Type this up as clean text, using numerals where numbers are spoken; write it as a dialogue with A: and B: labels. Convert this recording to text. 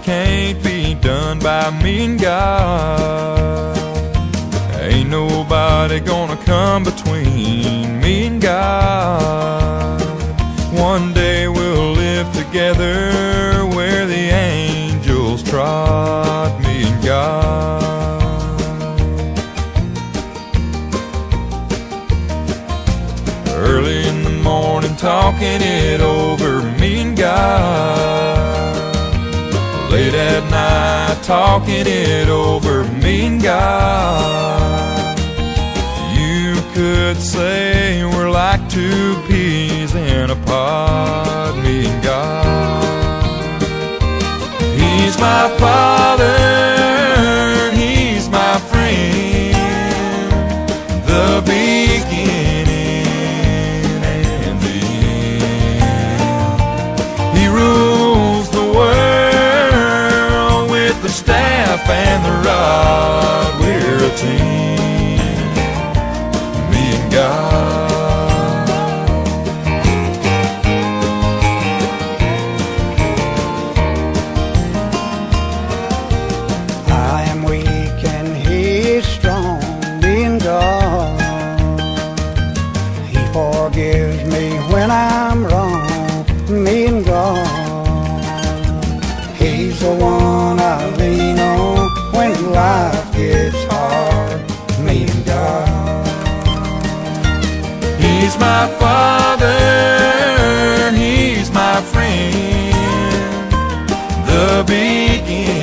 A: can't be done by me and God. Ain't nobody gonna come between me and God. One day we'll live together where the angels trod, me and God. Early in the morning talking it over, me and God. Late at night talking it over, me and God. You could say we're like two peas in a pod, me and God. He's my Father, He's my friend, the beginning and the end. He rules the world with the staff and the rod. We're a team, me and God.
B: I am weak and He's strong, me and God. He forgives me when I'm wrong, me and God. He's the one I lean on when life gets hard, me and God.
A: He's my Father, He's my friend, the beginning